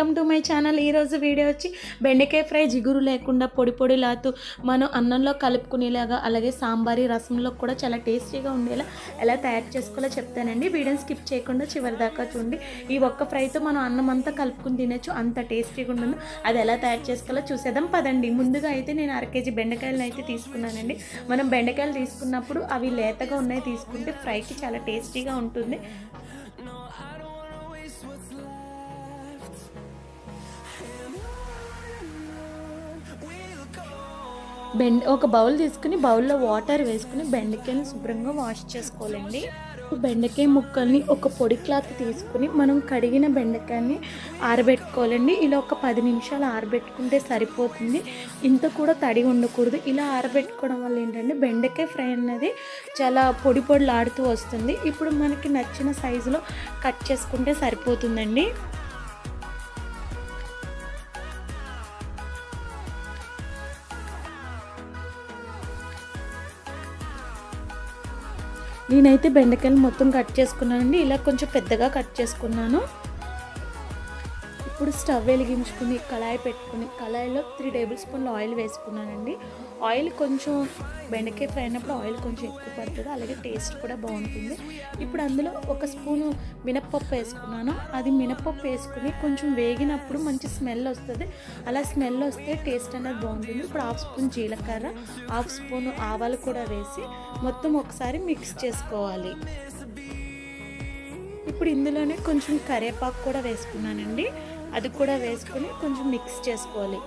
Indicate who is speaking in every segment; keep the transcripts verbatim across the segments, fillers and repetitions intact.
Speaker 1: Welcome to my channel. ఈ రోజు video వచ్చి బెండకాయ ఫ్రై జిగురు లేకుండా పొడి పొడిలాతూ మనం అన్నంలో కలుపుకునేలాగా అలాగే సాంబారి రసంలో కూడా చాలా టేస్టీగా ఉండేలా ఎలా తయారు చేసుకోవాలో చెప్తానండి। వీడియోని స్కిప్ చేయకుండా చివరి దాకా చూడండి। ఈ ఒక్క ఫ్రైతో మనం అన్నం అంతా కలుపుకుని తినొచ్చు, అంత టేస్టీగా ఉంటుంది। అది ఎలా తయారు చేసుకోవాలో చూసేద్దాం పదండి। ముందుగా అయితే నేను అర కేజీ బెండకాయలను అయితే తీసుకున్నానండి। మనం బెండకాయలు తీసుకున్నప్పుడు అవి లేతగా ఉన్నాయి తీసుకుంటే ఫ్రైకి చాలా టేస్టీగా ఉంటుంది। బెండ ఒక బౌల్ తీసుకుని బౌల్లో వాటర్ వేసుకుని బెండకాయని శుభ్రంగా వాష్ చేసుకోవాలండి। బెండకాయ ముక్కల్ని ఒక పొడి క్లాత్ తీసుకుని మనం కడిగిన బెండకాయని ఆరబెట్టుకోవాలండి। ఇలా ఒక పది నిమిషాలు ఆరబెట్టుకుంటే సరిపోతుంది, ఇంత కూడా తడి ఉండకూడదు। ఇలా ఆరబెట్టుకోవడం వల్ల ఏంటంటే బెండకాయ ఫ్రై అన్నది చాలా పొడి పొడిలాడుతూ వస్తుంది। ఇప్పుడు మనకి నచ్చిన సైజులో కట్ చేసుకుంటే సరిపోతుందండి। నేనైతే బెండకాయలు మొత్తం కట్ చేసుకున్నానండి, ఇలా కొంచెం పెద్దగా కట్ చేసుకున్నాను। ఇప్పుడు స్టవ్ వెలిగించుకుని కళాయి పెట్టుకుని కళాయిలో త్రీ టేబుల్ స్పూన్లు ఆయిల్ వేసుకున్నానండి। ఆయిల్ కొంచెం బెండకాయ ఫ్రై అయినప్పుడు ఆయిల్ కొంచెం ఎక్కువ పడుతుంది, అలాగే టేస్ట్ కూడా బాగుంటుంది। ఇప్పుడు అందులో ఒక స్పూను మినప్పప్పు వేసుకున్నాను। అది మినప్పప్పు వేసుకుని కొంచెం వేగినప్పుడు మంచి స్మెల్ వస్తుంది, అలా స్మెల్ వస్తే టేస్ట్ అనేది బాగుంటుంది। ఇప్పుడు హాఫ్ స్పూన్ జీలకర్ర, హాఫ్ స్పూన్ ఆవాలు కూడా వేసి మొత్తం ఒకసారి మిక్స్ చేసుకోవాలి। ఇప్పుడు ఇందులోనే కొంచెం కరివేపాకు కూడా వేసుకున్నానండి, అది కూడా వేసుకుని కొంచెం మిక్స్ చేసుకోవాలి।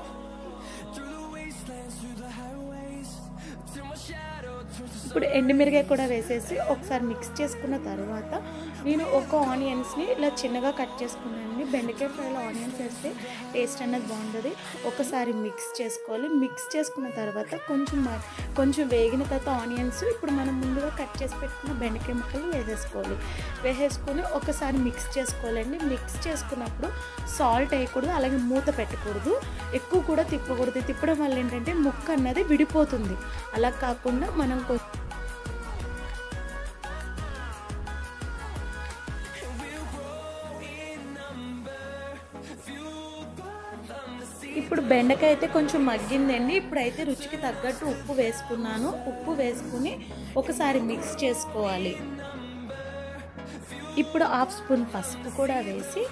Speaker 1: ఇప్పుడు ఎండుమిరకాయ కూడా వేసేసి ఒకసారి మిక్స్ చేసుకున్న తర్వాత నేను ఒక ఆనియన్స్ని ఇలా చిన్నగా కట్ చేసుకున్నానండి। బెండకాయ ఫ్రైలో ఆనియన్స్ వేస్తే టేస్ట్ అనేది బాగుంటుంది। ఒకసారి మిక్స్ చేసుకోవాలి। మిక్స్ చేసుకున్న తర్వాత కొంచెం కొంచెం వేగిన తర్వాత ఆనియన్స్ ఇప్పుడు మనం ముందుగా కట్ చేసి పెట్టుకున్న బెండకాయ ముక్కలు వేసేసుకోవాలి। వేసేసుకొని ఒకసారి మిక్స్ చేసుకోవాలండి। మిక్స్ చేసుకున్నప్పుడు సాల్ట్ వేయకూడదు, అలాగే మూత పెట్టకూడదు, ఎక్కువ కూడా తిప్పకూడదు। తిప్పడం వల్ల ఏంటంటే ముక్క అన్నది విడిపోతుంది, అలా కాకుండా మనం ఇప్పుడు బెండకాయ అయితే కొంచెం మగ్గిందండి। ఇప్పుడైతే రుచికి తగ్గట్టు ఉప్పు వేసుకున్నాను। ఉప్పు వేసుకుని ఒకసారి మిక్స్ చేసుకోవాలి। ఇప్పుడు హాఫ్ స్పూన్ పసుపు కూడా వేసి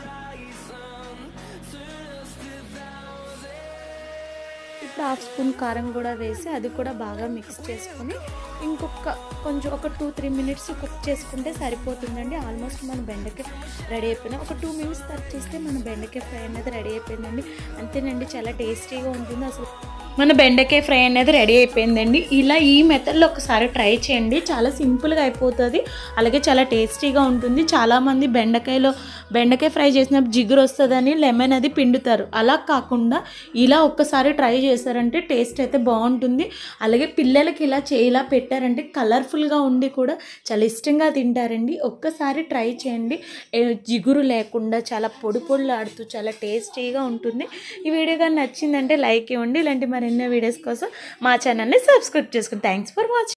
Speaker 1: ఇప్పుడు హాఫ్ స్పూన్ కారం కూడా వేసి అది కూడా బాగా మిక్స్ చేసుకొని ఇంకొక కొంచెం ఒక టూ త్రీ మినిట్స్ కుక్ చేసుకుంటే సరిపోతుందండి। ఆల్మోస్ట్ మన బెండకాయ రెడీ అయిపోయినా ఒక టూ మినిట్స్ తర్వాత చూస్తే మన బెండకాయ ఫ్రై అనేది రెడీ అయిపోయిందండి। అంతేనండి, చాలా టేస్టీగా ఉంటుంది। అసలు మన బెండకాయ ఫ్రై అనేది రెడీ అయిపోయిందండి। ఇలా ఈ మెథడ్లో ఒకసారి ట్రై చేయండి, చాలా సింపుల్గా అయిపోతుంది, అలాగే చాలా టేస్టీగా ఉంటుంది। చాలామంది బెండకాయలో బెండకాయ ఫ్రై చేసినప్పుడు జిగురు వస్తుందని లెమన్ అది పిండుతారు, అలా కాకుండా ఇలా ఒక్కసారి ట్రై చేశారంటే టేస్ట్ అయితే బాగుంటుంది। అలాగే పిల్లలకి ఇలా చేయిలా పెట్టారంటే కలర్ఫుల్గా ఉండి కూడా చాలా ఇష్టంగా తింటారండి। ఒక్కసారి ట్రై చేయండి, జిగురు లేకుండా చాలా పొడి పొడిలాడుతూ చాలా టేస్టీగా ఉంటుంది। ఈ వీడియో కానీ నచ్చిందంటే లైక్ ఇవ్వండి, ఇలాంటి మరెన్నో వీడియోస్ కోసం మా ఛానల్ని సబ్స్క్రైబ్ చేసుకోండి। Thanks for watching.